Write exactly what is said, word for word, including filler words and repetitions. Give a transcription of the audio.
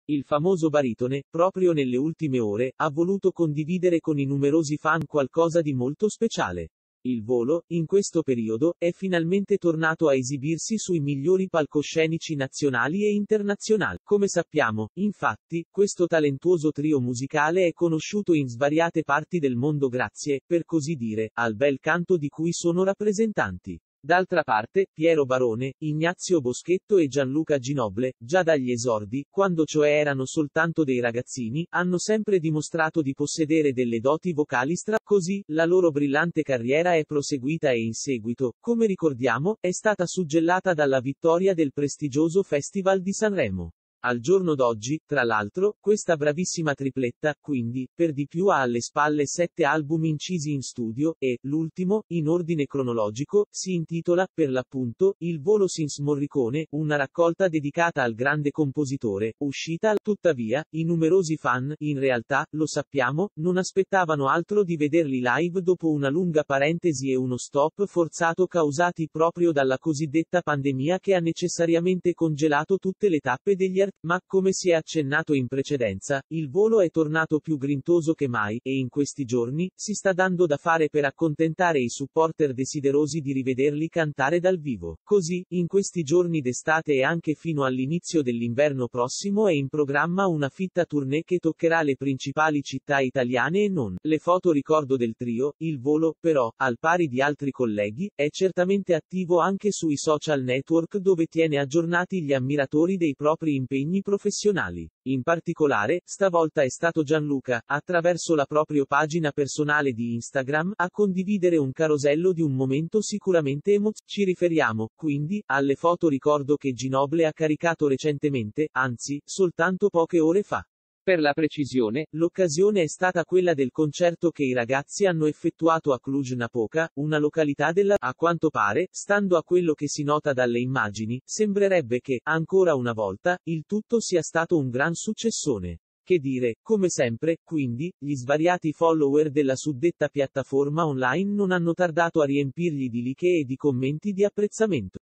Il famoso baritone, proprio nelle ultime ore, ha voluto condividere con i numerosi fan qualcosa di molto speciale. Il Volo, in questo periodo, è finalmente tornato a esibirsi sui migliori palcoscenici nazionali e internazionali. Come sappiamo, infatti, questo talentuoso trio musicale è conosciuto in svariate parti del mondo grazie, per così dire, al bel canto di cui sono rappresentanti. D'altra parte, Piero Barone, Ignazio Boschetto e Gianluca Ginoble, già dagli esordi, quando cioè erano soltanto dei ragazzini, hanno sempre dimostrato di possedere delle doti vocali stra. Così, la loro brillante carriera è proseguita e in seguito, come ricordiamo, è stata suggellata dalla vittoria del prestigioso Festival di Sanremo. Al giorno d'oggi, tra l'altro, questa bravissima tripletta, quindi, per di più ha alle spalle sette album incisi in studio, e, l'ultimo, in ordine cronologico, si intitola, per l'appunto, Il Volo Since Morricone, una raccolta dedicata al grande compositore, uscita. Tuttavia, i numerosi fan, in realtà, lo sappiamo, non aspettavano altro di vederli live dopo una lunga parentesi e uno stop forzato causati proprio dalla cosiddetta pandemia che ha necessariamente congelato tutte le tappe degli artisti. Ma, come si è accennato in precedenza, il Volo è tornato più grintoso che mai, e in questi giorni, si sta dando da fare per accontentare i supporter desiderosi di rivederli cantare dal vivo. Così, in questi giorni d'estate e anche fino all'inizio dell'inverno prossimo è in programma una fitta tournée che toccherà le principali città italiane e non. Le foto ricordo del trio, il Volo, però, al pari di altri colleghi, è certamente attivo anche sui social network dove tiene aggiornati gli ammiratori dei propri impegni professionali. In particolare, stavolta è stato Gianluca, attraverso la propria pagina personale di Instagram, a condividere un carosello di un momento sicuramente emozionante. Ci riferiamo, quindi, alle foto ricordo che Ginoble ha caricato recentemente, anzi, soltanto poche ore fa. Per la precisione, l'occasione è stata quella del concerto che i ragazzi hanno effettuato a Cluj-Napoca, una località della. A quanto pare, stando a quello che si nota dalle immagini, sembrerebbe che, ancora una volta, il tutto sia stato un gran successone. Che dire, come sempre, quindi, gli svariati follower della suddetta piattaforma online non hanno tardato a riempirgli di like e di commenti di apprezzamento.